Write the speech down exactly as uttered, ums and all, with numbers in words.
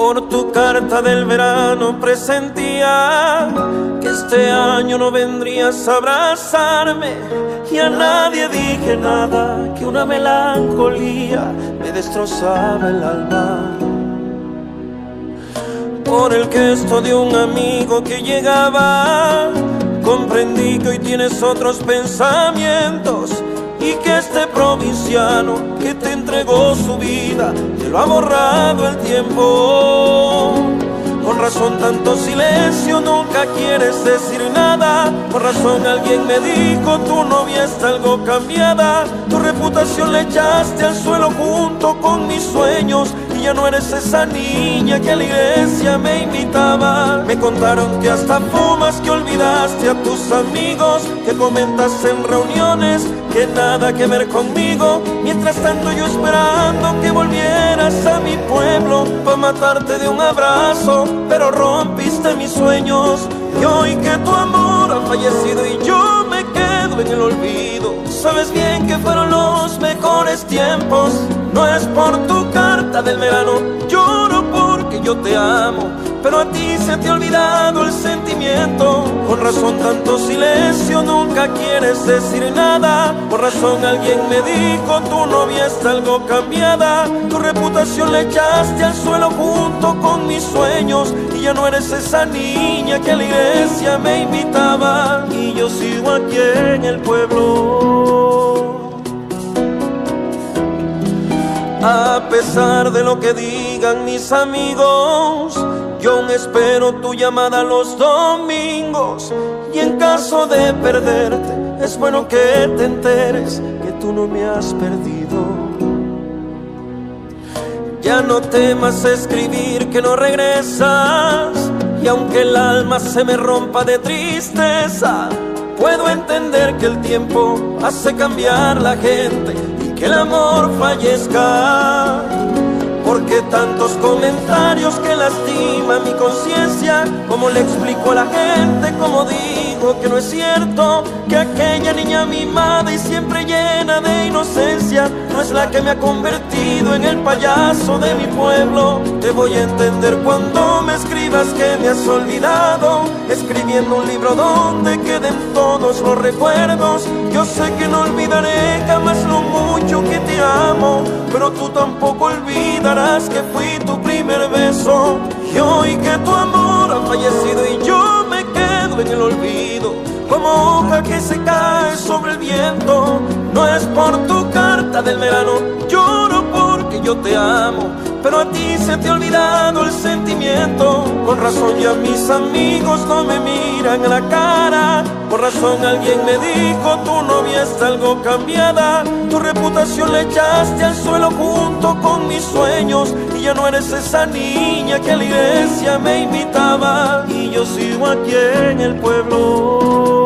Por tu carta del verano presentía que este año no vendrías a abrazarme, y a nadie dije nada, que una melancolía me destrozaba el alma. Por el gesto de un amigo que llegaba, comprendí que hoy tienes otros pensamientos, y que este provinciano que te entregó su vida te lo ha borrado el tiempo. Con razón tanto silencio, nunca quieres decir nada. Por razón alguien me dijo, tu novia está algo cambiada. Tu reputación la echaste al suelo junto con mis sueños, y ya no eres esa niña que a la iglesia me invitaba. Me contaron que hasta fumas, que olvidaste a tus amigos, que comentas en reuniones que nada que ver conmigo. Mientras tanto yo esperando que volvieras a mi pueblo para matarte de un abrazo, pero rompiste mis sueños. Y hoy que tu amor ha fallecido y yo me quedo en el olvido, sabes bien que fueron los mejores tiempos. No es por tu carta del verano, lloro porque yo te amo, pero a ti se te ha olvidado el sentimiento. Con razón tanto silencio, nunca quieres decir nada. Por razón alguien me dijo, tu novia está algo cambiada. Tu reputación la echaste al suelo junto con mis sueños, y ya no eres esa niña que a la iglesia me invitaba. Y yo sigo aquí en el pueblo. A pesar de lo que digan mis amigos, yo aún espero tu llamada los domingos. Y en caso de perderte, es bueno que te enteres que tú no me has perdido. Ya no temas escribir que no regresas, y aunque el alma se me rompa de tristeza, puedo entender que el tiempo hace cambiar la gente y que el amor fallezca. Porque tantos comentarios que lastiman mi conciencia, ¿cómo le explico a la gente? ¿Cómo digo que no es cierto? Que aquella niña mimada y siempre llena de inocencia no es la que me ha convertido en el payaso de mi pueblo. Te voy a entender cuando me escribas que me has olvidado, escribiendo un libro donde queden todos los recuerdos. Yo sé que no olvidaré jamás lo mucho que te amo, pero tú tampoco olvidarás que fui tu primer beso. Y hoy que tu amor ha fallecido y yo me quedo en el olvido, como hoja que se cae sobre el viento. No es por tu carta del verano, lloro porque yo te amo, pero a ti se te ha olvidado el sentimiento. Con razón ya mis amigos no me miran a la cara. Por razón alguien me dijo, tu novia está algo cambiada. Tu reputación la echaste al suelo junto con mis sueños, y ya no eres esa niña que a la iglesia me invitaba. Y yo sigo aquí en el pueblo.